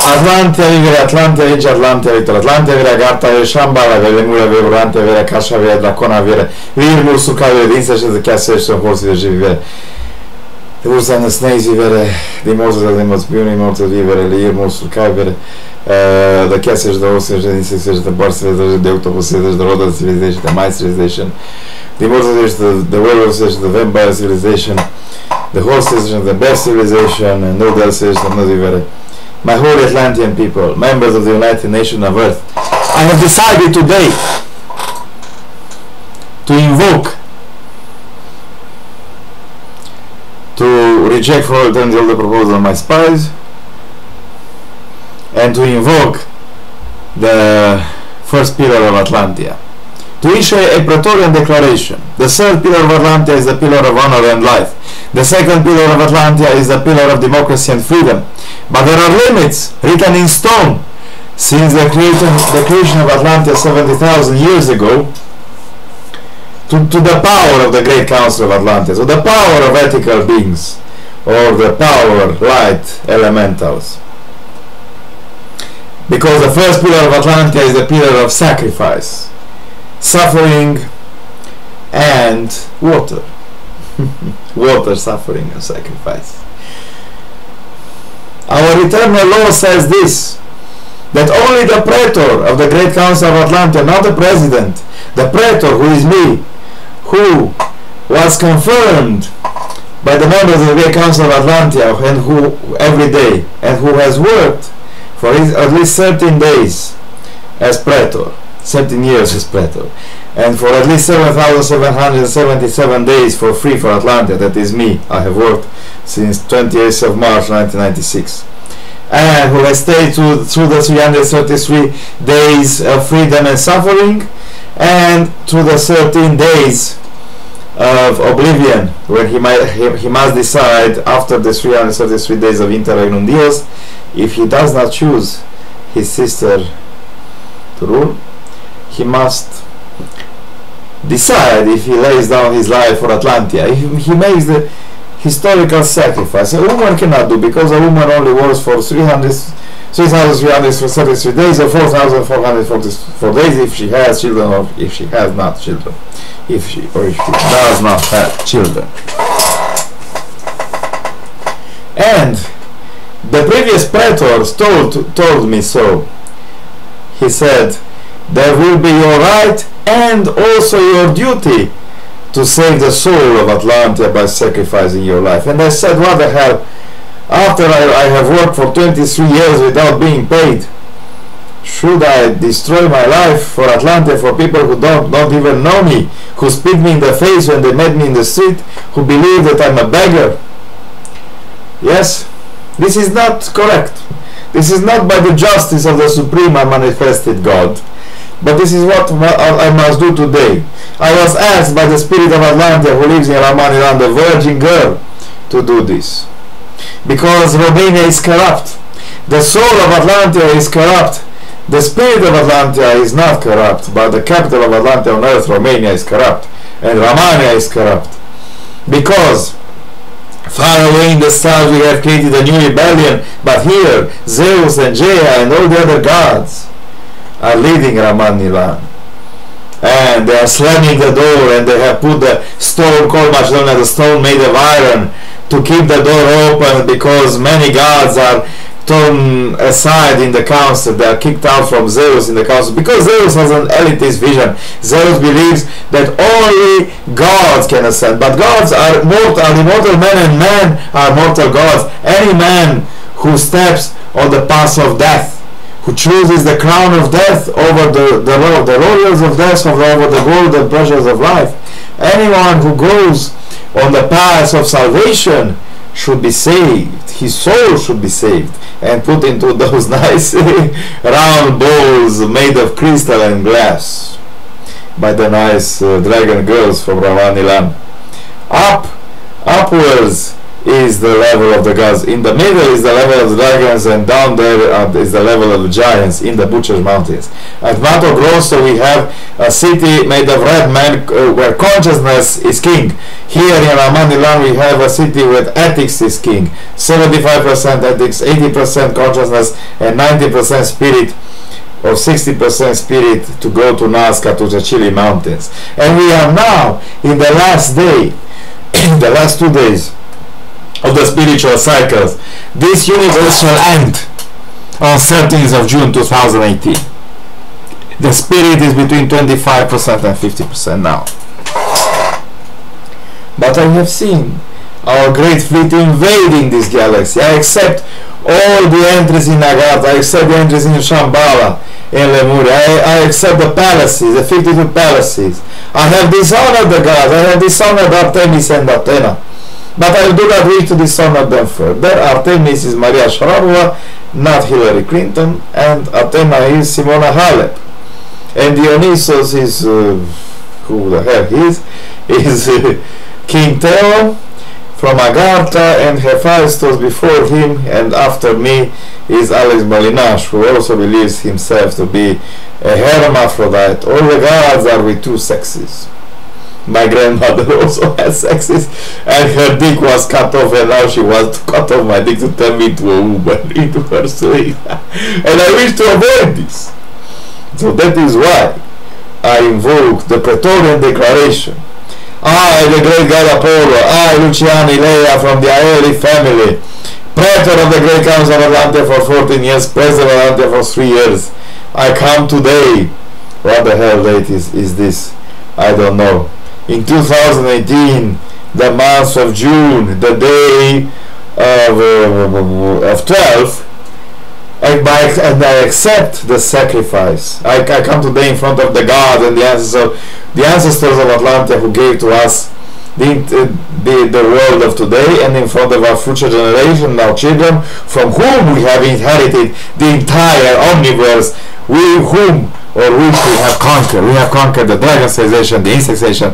Atlantia vivere, Atlantia vince, Atlantia vittoria, Atlantia vire gata avere Shambhala avere mule avere Urante avere Kasha avere Dracona avere Virmur Suka avere Dinsa și de chiar să horsi de vivere. De ursa în sneizi vivere, de morți de morți biuni morți vivere, Virmur Suka avere de chiar să de orsi de Dinsa să de barse de autobus de roda civilization, de mice civilization. De morți de werewolves de vampire civilization, the horse civilization, the bear civilization, and no other civilization, no vivere. My holy Atlantean people, members of the United Nations of Earth, I have decided today to invoke, to reject for all eternity all the proposals of my spies, and to invoke the first pillar of Atlantia, to issue a Praetorian declaration. The third pillar of Atlantia is the pillar of honor and life. The second pillar of Atlantia is the pillar of democracy and freedom. But there are limits written in stone since the creation of Atlantia 70,000 years ago to the power of the Great Council of Atlantis, or the power of ethical beings, or the power light elementals. Because the first pillar of Atlantia is the pillar of sacrifice, suffering, and water. Water, suffering, and sacrifice. Our eternal law says this, that only the praetor of the Great Council of Atlantia, not the president, the praetor, who is me, who was confirmed by the members of the Great Council of Atlantia, and who every day, and who has worked for at least 13 days as praetor, 13 years as praetor, and for at least 7,777 days for free for Atlantia, that is me. I have worked since 28th of March 1996, and who has stayed through the 333 days of freedom and suffering, and through the 13 days of oblivion, when he must decide after the 333 days of interregnum dios if he does not choose his sister to rule. He must decide if he lays down his life for Atlantia, if he makes the historical sacrifice. A woman cannot do, because a woman only works for 3,333 days or 4,444 days if she has children, or if she has not children, if she does not have children. And the previous praetors told me so. He said, there will be your right and also your duty to save the soul of Atlantia by sacrificing your life. And I said, what the hell, after I have worked for 23 years without being paid, should I destroy my life for Atlantia, for people who don't even know me, who spit me in the face when they met me in the street, who believe that I'm a beggar? Yes, this is not correct. This is not by the justice of the Supreme manifested God, but this is what I must do today. I was asked by the spirit of Atlantia, who lives in Ramaniland, the virgin girl, to do this. Because Romania is corrupt. The soul of Atlantia is corrupt. The spirit of Atlantia is not corrupt, but the capital of Atlantia on earth, Romania, is corrupt. And Romania is corrupt. Because far away in the stars we have created a new rebellion, but here Zeus and Gaia and all the other gods are leading Ramaniland, and they are slamming the door, and they have put the stone called Macedonia, the stone made of iron, to keep the door open, because many gods are torn aside in the council. They are kicked out from Zeus in the council, because Zeus has an elitist vision. Zeus believes that only gods can ascend, but gods are mortal, immortal men, and men are mortal gods. Any man who steps on the path of death, who chooses the crown of death over the laurels of death, over the gold and pleasures of life, anyone who goes on the path of salvation should be saved. His soul should be saved and put into those nice round bowls made of crystal and glass by the nice dragon girls from Ramaniland. Upwards is the level of the gods. In the middle is the level of the dragons, and down there is the level of the giants in the Butcher's Mountains. At Mato Grosso we have a city made of red men where consciousness is king. Here in Ramandilan we have a city where ethics is king. 75% ethics, 80% consciousness, and 90% spirit, or 60% spirit, to go to Nazca, to the Chile Mountains. And we are now in the last day, in the last 2 days of the spiritual cycles. This universe shall end on 13th of June 2018. The spirit is between 25% and 50% now. But I have seen our great fleet invading this galaxy. I accept all the entries in Agartha, I accept the entries in Shambhala, in Lemuria, I accept the palaces, the 52 palaces. I have dishonored the gods, I have dishonored Artemis and Athena. But I do not wish to dishonor them further. Artemis is Maria Sharapova, not Hillary Clinton, and Athena is Simona Halep. And Dionysos is, who the hell he is King Theo from Agartha, and Hephaestus before him and after me is Alex Balinash, who also believes himself to be a hermaphrodite. All the gods are with 2 sexes. My grandmother also has sexes, and her dick was cut off, and now she wants to cut off my dick to turn me into a woman, into her slave. And I wish to avoid this. So that is why I invoke the Praetorian Declaration. I, the great god Apollo, I, Luciani Leia from the Aeli family, Praetor of the Great Council of Atlantia for 14 years, President of Atlantia for 3 years. I come today. What the hell date is this? I don't know. In 2018, the month of June, the day of 12, and I accept the sacrifice. I come today in front of the God and the ancestors of Atlantia who gave to us the world of today, and in front of our future generation, our children, from whom we have inherited the entire omniverse, which we have conquered. We have conquered the dragon civilization, the insect civilization,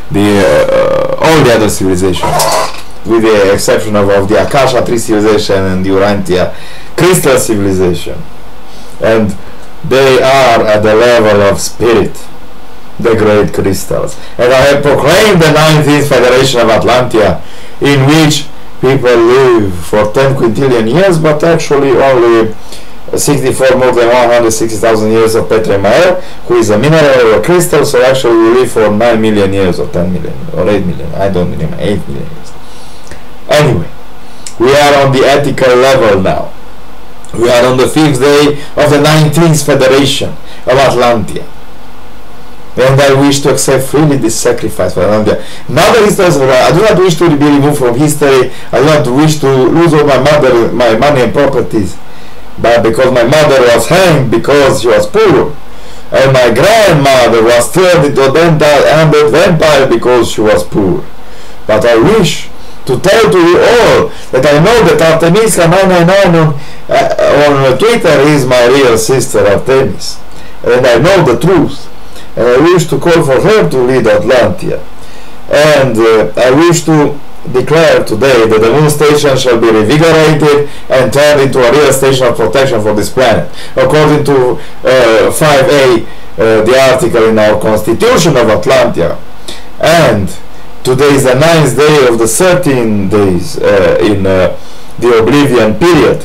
all the other civilizations, with the exception of the Akasha tree civilization and the Urantia crystal civilization. And they are at the level of spirit, the great crystals. And I have proclaimed the 19th Federation of Atlantia, in which people live for 10 quintillion years, but actually only 64 more than 160,000 years of Petremaer, who is a mineral or a crystal, so actually we live for 9 million years or 10 million or 8 million, I don't remember, 8 million years. Anyway, we are on the ethical level now. We are on the 5th day of the 19th Federation of Atlantia. And I wish to accept freely this sacrifice for Atlantia. Now the histories of I do not wish to be removed from history. I do not wish to lose all my money and properties. But because my mother was hanged because she was poor, and my grandmother was turned into a dental vampire because she was poor. But I wish to tell to you all that I know that Artemisia 999 on Twitter is my real sister Artemis, and I know the truth, and I wish to call for her to lead Atlantia, and I wish to declare today that the moon station shall be revigorated and turned into a real station of protection for this planet, according to 5A, the article in our Constitution of Atlantia. And today is the 9th day of the 13 days in the Oblivion period.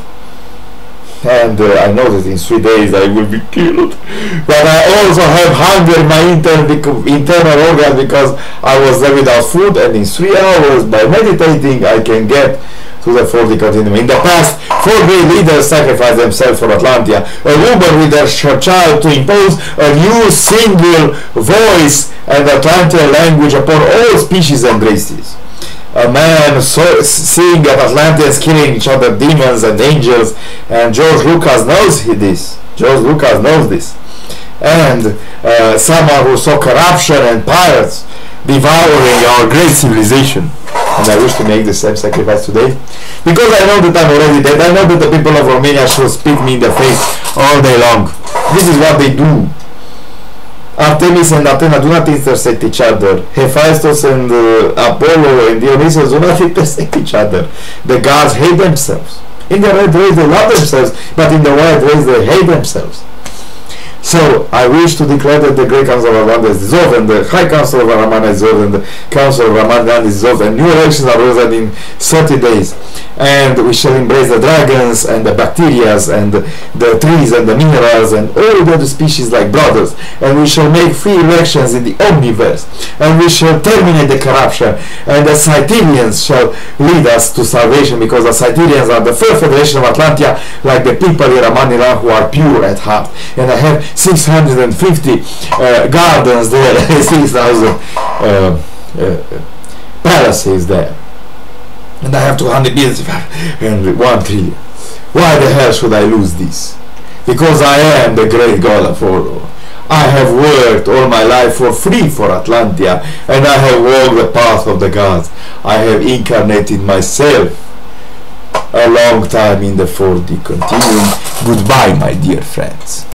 And I know that in 3 days I will be killed, but I also have hunger in my internal organs because I was there without food, and in 3 hours by meditating I can get to the 40 continuum. In the past, 4 great leaders sacrificed themselves for Atlantia. A woman with her child to impose a new single voice and Atlantean language upon all species and races. A man seeing that Atlanteans killing each other, demons and angels, and George Lucas knows this. George Lucas knows this. And someone who saw corruption and pirates devouring our great civilization. And I wish to make the same sacrifice today, because I know that I'm already dead. I know that the people of Romania should spit me in the face all day long. This is what they do. Artemis and Athena do not intersect each other. Hephaestus and Apollo and Dionysus do not intersect each other. The gods hate themselves. In the red race they love themselves, but in the white race they hate themselves. So I wish to declare that the Great Council of Atlanta is dissolved, and the High Council of Ramana is dissolved, and the Council of Ramana is dissolved, and new elections are organized in 30 days. And we shall embrace the dragons and the bacteria and the trees and the minerals and all the other species like brothers. And we shall make free elections in the omniverse. And we shall terminate the corruption. And the Cytherians shall lead us to salvation, because the Cytherians are the first federation of Atlantia, like the people in Ramanila who are pure at heart. And I have 650 gardens there, 6,000 palaces there. And I have 200 billion and 1 trillion. Why the hell should I lose this? Because I am the great god of Oro. I have worked all my life for free for Atlantia, and I have walked the path of the gods. I have incarnated myself a long time in the 4D continuum. Goodbye, my dear friends.